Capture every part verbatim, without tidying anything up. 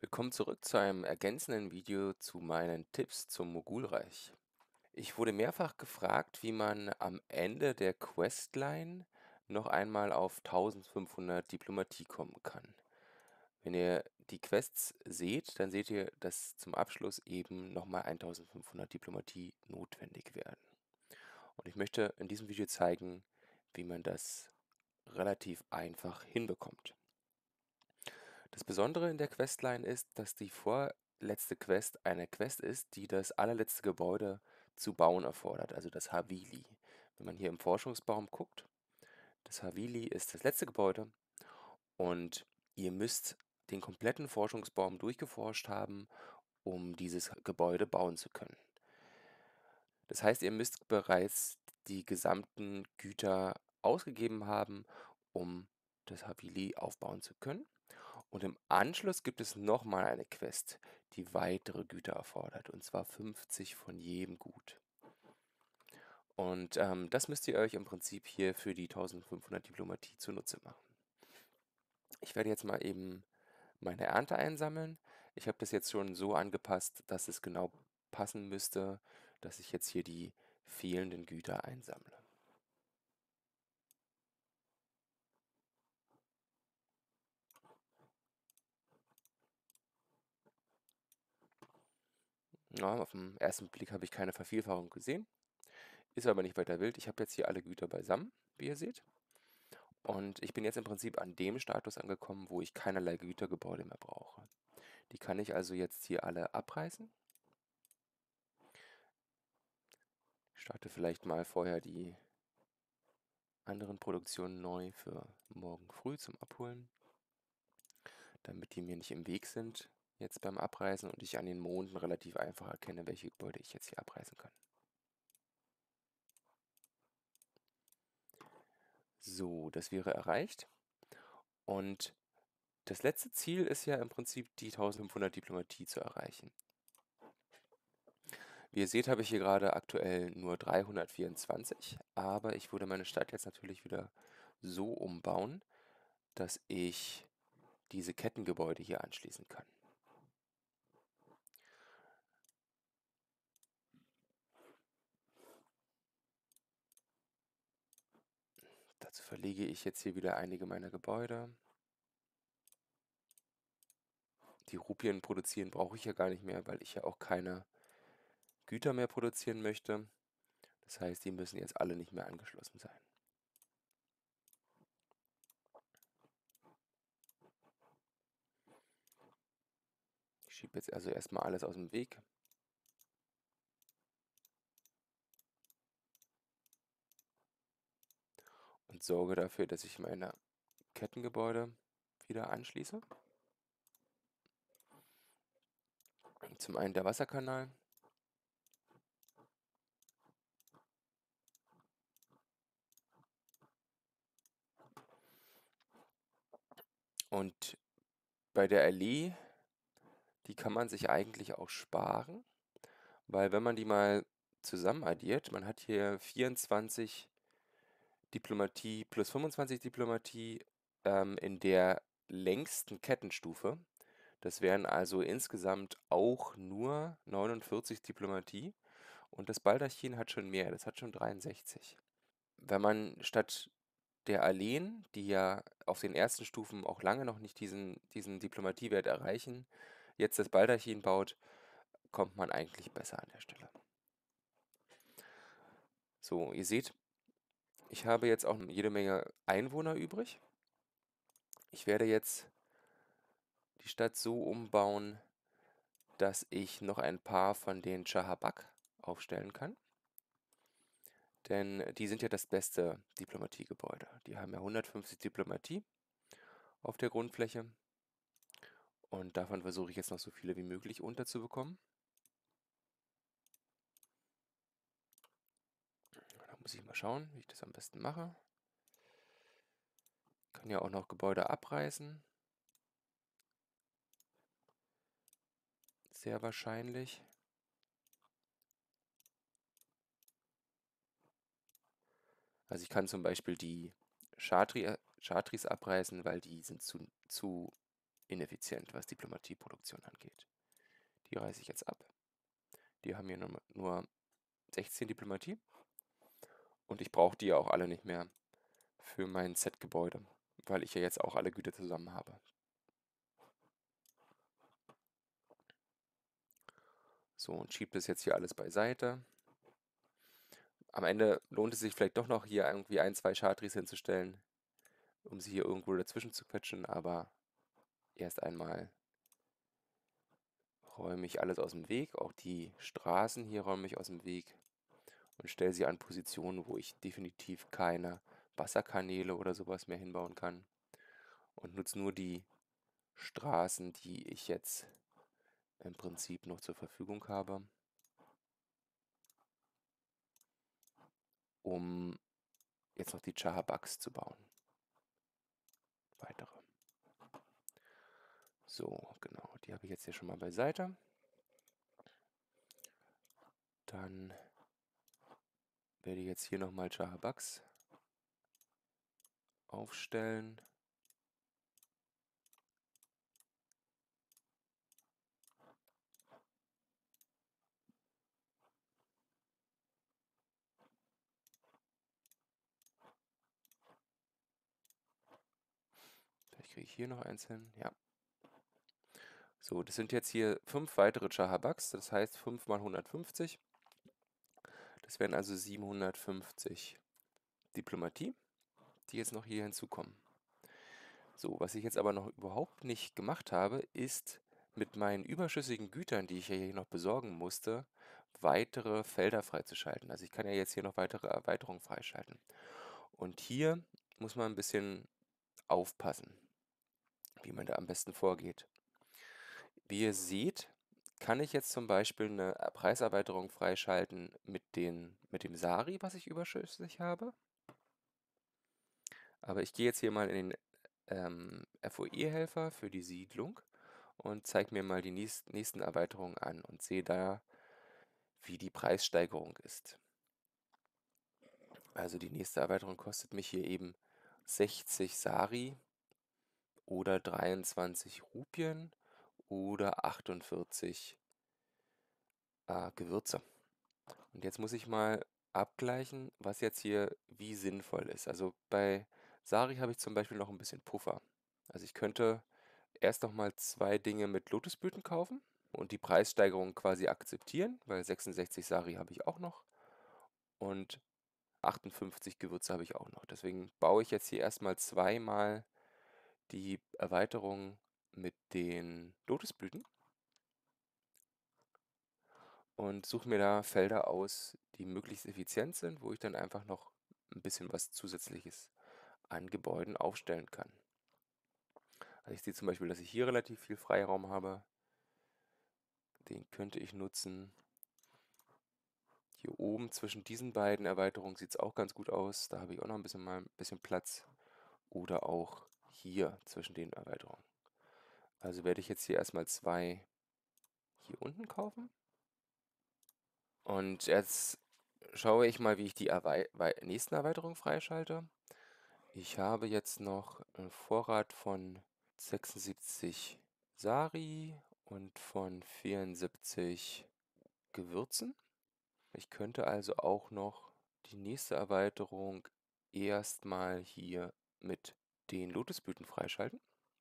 Willkommen zurück zu einem ergänzenden Video zu meinen Tipps zum Mogulreich. Ich wurde mehrfach gefragt, wie man am Ende der Questline noch einmal auf eintausendfünfhundert Diplomatie kommen kann. Wenn ihr die Quests seht, dann seht ihr, dass zum Abschluss eben nochmal eintausendfünfhundert Diplomatie notwendig werden. Und ich möchte in diesem Video zeigen, wie man das relativ einfach hinbekommt. Das Besondere in der Questline ist, dass die vorletzte Quest eine Quest ist, die das allerletzte Gebäude zu bauen erfordert, also das Havili. Wenn man hier im Forschungsbaum guckt, das Havili ist das letzte Gebäude und ihr müsst den kompletten Forschungsbaum durchgeforscht haben, um dieses Gebäude bauen zu können. Das heißt, ihr müsst bereits die gesamten Güter ausgegeben haben, um das Havili aufbauen zu können. Und im Anschluss gibt es nochmal eine Quest, die weitere Güter erfordert, und zwar fünfzig von jedem Gut. Und ähm, das müsst ihr euch im Prinzip hier für die eintausendfünfhundert Diplomatie zunutze machen. Ich werde jetzt mal eben meine Ernte einsammeln. Ich habe das jetzt schon so angepasst, dass es genau passen müsste, dass ich jetzt hier die fehlenden Güter einsammle. Ja, auf den ersten Blick habe ich keine Vervielfachung gesehen, ist aber nicht weiter wild. Ich habe jetzt hier alle Güter beisammen, wie ihr seht. Und ich bin jetzt im Prinzip an dem Status angekommen, wo ich keinerlei Gütergebäude mehr brauche. Die kann ich also jetzt hier alle abreißen. Ich starte vielleicht mal vorher die anderen Produktionen neu für morgen früh zum Abholen, damit die mir nicht im Weg sind jetzt beim Abreißen und ich an den Monden relativ einfach erkenne, welche Gebäude ich jetzt hier abreißen kann. So, das wäre erreicht. Und das letzte Ziel ist ja im Prinzip die eintausendfünfhundert Diplomatie zu erreichen. Wie ihr seht, habe ich hier gerade aktuell nur dreihundertvierundzwanzig, aber ich würde meine Stadt jetzt natürlich wieder so umbauen, dass ich diese Kettengebäude hier anschließen kann. Dazu verlege ich jetzt hier wieder einige meiner Gebäude. Die Rupien produzieren brauche ich ja gar nicht mehr, weil ich ja auch keine Güter mehr produzieren möchte. Das heißt, die müssen jetzt alle nicht mehr angeschlossen sein. Ich schiebe jetzt also erstmal alles aus dem Weg. Und sorge dafür, dass ich meine Kettengebäude wieder anschließe. Zum einen der Wasserkanal. Und bei der Allee, die kann man sich eigentlich auch sparen, weil wenn man die mal zusammen addiert, man hat hier vierundzwanzig Diplomatie plus fünfundzwanzig Diplomatie ähm, in der längsten Kettenstufe. Das wären also insgesamt auch nur neunundvierzig Diplomatie und das Baldachin hat schon mehr, das hat schon dreiundsechzig. Wenn man statt der Alleen, die ja auf den ersten Stufen auch lange noch nicht diesen, diesen Diplomatiewert erreichen, jetzt das Baldachin baut, kommt man eigentlich besser an der Stelle. So, ihr seht, ich habe jetzt auch jede Menge Einwohner übrig. Ich werde jetzt die Stadt so umbauen, dass ich noch ein paar von den Chahabak aufstellen kann. Denn die sind ja das beste Diplomatiegebäude. Die haben ja hundertfünfzig Diplomatie auf der Grundfläche. Und davon versuche ich jetzt noch so viele wie möglich unterzubekommen. Da muss ich mal schauen, wie ich das am besten mache. Ich kann ja auch noch Gebäude abreißen. Sehr wahrscheinlich. Also ich kann zum Beispiel die Chatri, Chatris abreißen, weil die sind zu, zu ineffizient, was Diplomatieproduktion angeht. Die reiße ich jetzt ab. Die haben hier nur, nur sechzehn Diplomatie. Und ich brauche die ja auch alle nicht mehr für mein Set-Gebäude, weil ich ja jetzt auch alle Güter zusammen habe. So, und schiebe das jetzt hier alles beiseite. Am Ende lohnt es sich vielleicht doch noch hier irgendwie ein, zwei Chartries hinzustellen, um sie hier irgendwo dazwischen zu quetschen, aber erst einmal räume ich alles aus dem Weg, auch die Straßen hier räume ich aus dem Weg und stelle sie an Positionen, wo ich definitiv keine Wasserkanäle oder sowas mehr hinbauen kann und nutze nur die Straßen, die ich jetzt im Prinzip noch zur Verfügung habe, um jetzt noch die Chahabaks zu bauen. Weitere. So, genau, die habe ich jetzt hier schon mal beiseite. Dann werde ich jetzt hier nochmal Chahabaks aufstellen. Vielleicht kriege ich hier noch eins hin. Ja. So, das sind jetzt hier fünf weitere Chahabaks, das heißt fünf mal hundertfünfzig. Das wären also siebenhundertfünfzig Diplomatie, die jetzt noch hier hinzukommen. So, was ich jetzt aber noch überhaupt nicht gemacht habe, ist mit meinen überschüssigen Gütern, die ich ja hier noch besorgen musste, weitere Felder freizuschalten. Also ich kann ja jetzt hier noch weitere Erweiterungen freischalten. Und hier muss man ein bisschen aufpassen, wie man da am besten vorgeht. Wie ihr seht, kann ich jetzt zum Beispiel eine Preiserweiterung freischalten mit, den, mit dem Sari, was ich überschüssig habe. Aber ich gehe jetzt hier mal in den ähm, F O E-Helfer für die Siedlung und zeige mir mal die nächsten Erweiterungen an und sehe da, wie die Preissteigerung ist. Also die nächste Erweiterung kostet mich hier eben sechzig Sari oder dreiundzwanzig Rupien oder achtundvierzig äh, Gewürze. Und jetzt muss ich mal abgleichen, was jetzt hier wie sinnvoll ist. Also bei Sari habe ich zum Beispiel noch ein bisschen Puffer. Also ich könnte erst noch mal zwei Dinge mit Lotusblüten kaufen und die Preissteigerung quasi akzeptieren, weil sechsundsechzig Sari habe ich auch noch und achtundfünfzig Gewürze habe ich auch noch. Deswegen baue ich jetzt hier erstmal zweimal die Erweiterung mit den Lotusblüten und suche mir da Felder aus, die möglichst effizient sind, wo ich dann einfach noch ein bisschen was Zusätzliches an Gebäuden aufstellen kann. Also ich sehe zum Beispiel, dass ich hier relativ viel Freiraum habe. Den könnte ich nutzen. Hier oben zwischen diesen beiden Erweiterungen sieht es auch ganz gut aus. Da habe ich auch noch ein bisschen mal ein bisschen Platz. Oder auch hier zwischen den Erweiterungen. Also werde ich jetzt hier erstmal zwei hier unten kaufen. Und jetzt schaue ich mal, wie ich die Erwei nächsten Erweiterungen freischalte. Ich habe jetzt noch einen Vorrat von sechsundsiebzig Sari und von vierundsiebzig Gewürzen. Ich könnte also auch noch die nächste Erweiterung erstmal hier mit den Lotusblüten freischalten.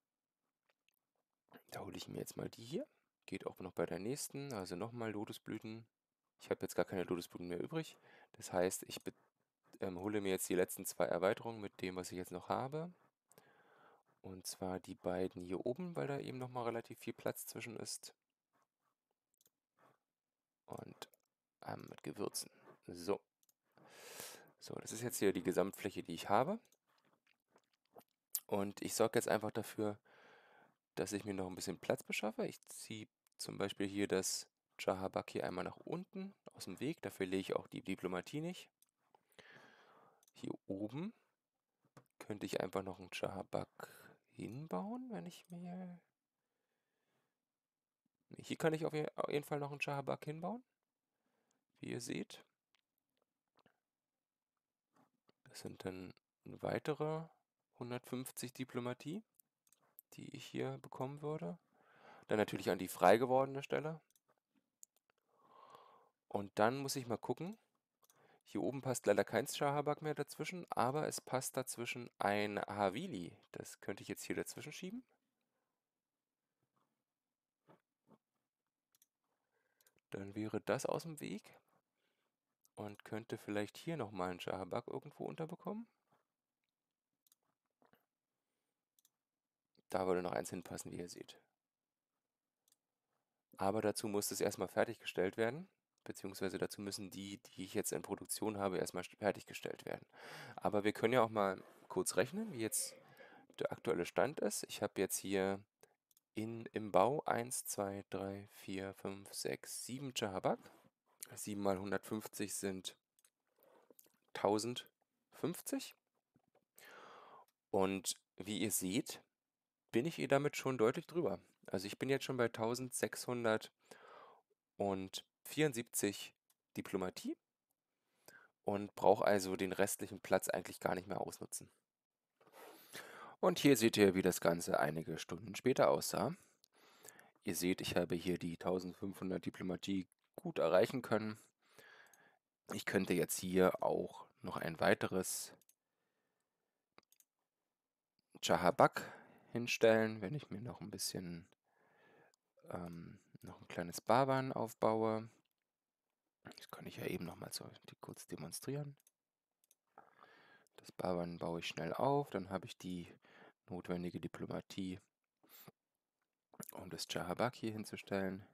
Da hole ich mir jetzt mal die hier. Geht auch noch bei der nächsten, also nochmal Lotusblüten. Ich habe jetzt gar keine Lotusblüten mehr übrig. Das heißt, ich ähm, hole mir jetzt die letzten zwei Erweiterungen mit dem, was ich jetzt noch habe. Und zwar die beiden hier oben, weil da eben nochmal relativ viel Platz zwischen ist. Und ähm, mit Gewürzen. So. So, das ist jetzt hier die Gesamtfläche, die ich habe. Und ich sorge jetzt einfach dafür, dass ich mir noch ein bisschen Platz beschaffe. Ich ziehe zum Beispiel hier das Chahabak hier einmal nach unten aus dem Weg. Dafür lege ich auch die Diplomatie nicht. Hier oben könnte ich einfach noch einen Chahabak hinbauen, wenn ich mir... Hier kann ich auf jeden Fall noch einen Chahabak hinbauen, wie ihr seht. Das sind dann weitere hundertfünfzig Diplomatie, die ich hier bekommen würde. Dann natürlich an die frei gewordene Stelle. Und dann muss ich mal gucken. Hier oben passt leider kein Shahabak mehr dazwischen, aber es passt dazwischen ein Havili. Das könnte ich jetzt hier dazwischen schieben. Dann wäre das aus dem Weg und könnte vielleicht hier nochmal einen Shahabak irgendwo unterbekommen. Da würde noch eins hinpassen, wie ihr seht. Aber dazu muss es erstmal fertiggestellt werden, beziehungsweise dazu müssen die, die ich jetzt in Produktion habe, erstmal fertiggestellt werden. Aber wir können ja auch mal kurz rechnen, wie jetzt der aktuelle Stand ist. Ich habe jetzt hier in, im Bau eins, zwei, drei, vier, fünf, sechs, sieben Shahabak. sieben mal hundertfünfzig sind tausendfünfzig. Und wie ihr seht, bin ich eh damit schon deutlich drüber. Also ich bin jetzt schon bei eintausendsechshundertvierundsiebzig Diplomatie und brauche also den restlichen Platz eigentlich gar nicht mehr ausnutzen. Und hier seht ihr, wie das Ganze einige Stunden später aussah. Ihr seht, ich habe hier die eintausendfünfhundert Diplomatie gut erreichen können. Ich könnte jetzt hier auch noch ein weiteres Shahabak hinstellen, wenn ich mir noch ein bisschen ähm, noch ein kleines Baban aufbaue. Das kann ich ja eben noch mal so kurz demonstrieren. Das Baban baue ich schnell auf, dann habe ich die notwendige Diplomatie, um das Shahabak hier hinzustellen.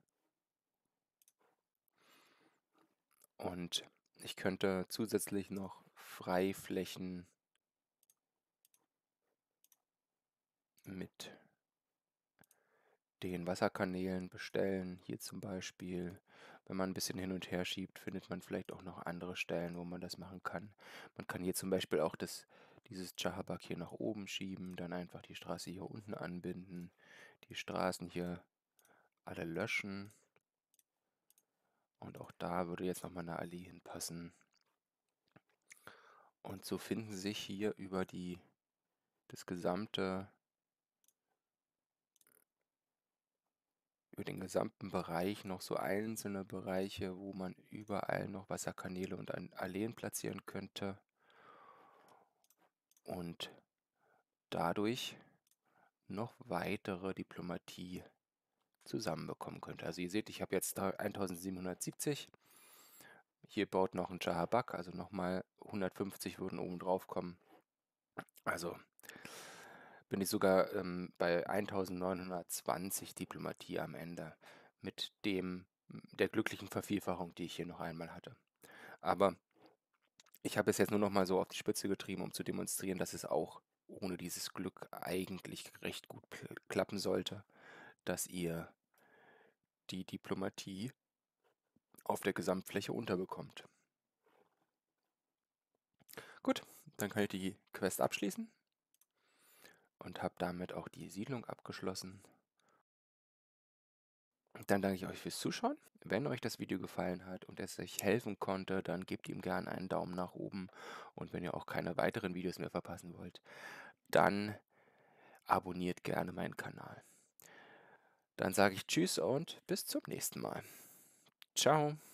Und ich könnte zusätzlich noch Freiflächen mit den Wasserkanälen bestellen. Hier zum Beispiel, wenn man ein bisschen hin und her schiebt, findet man vielleicht auch noch andere Stellen, wo man das machen kann. Man kann hier zum Beispiel auch das, dieses Shahabak hier nach oben schieben, dann einfach die Straße hier unten anbinden, die Straßen hier alle löschen. Und auch da würde jetzt nochmal eine Allee hinpassen. Und so finden sich hier über die, das gesamte, über den gesamten Bereich noch so einzelne Bereiche, wo man überall noch Wasserkanäle und Alleen platzieren könnte. Und dadurch noch weitere Diplomatie zusammenbekommen könnte. Also ihr seht, ich habe jetzt eintausendsiebenhundertsiebzig. Hier baut noch ein Shahabak, also nochmal hundertfünfzig würden oben drauf kommen. Also bin ich sogar ähm, bei eintausendneunhundertzwanzig Diplomatie am Ende mit dem der glücklichen Vervielfachung, die ich hier noch einmal hatte. Aber ich habe es jetzt nur noch mal so auf die Spitze getrieben, um zu demonstrieren, dass es auch ohne dieses Glück eigentlich recht gut klappen sollte, dass ihr die Diplomatie auf der Gesamtfläche unterbekommt. Gut, dann kann ich die Quest abschließen und habe damit auch die Siedlung abgeschlossen. Dann danke ich euch fürs Zuschauen. Wenn euch das Video gefallen hat und es euch helfen konnte, dann gebt ihm gerne einen Daumen nach oben. Und wenn ihr auch keine weiteren Videos mehr verpassen wollt, dann abonniert gerne meinen Kanal. Dann sage ich Tschüss und bis zum nächsten Mal. Ciao.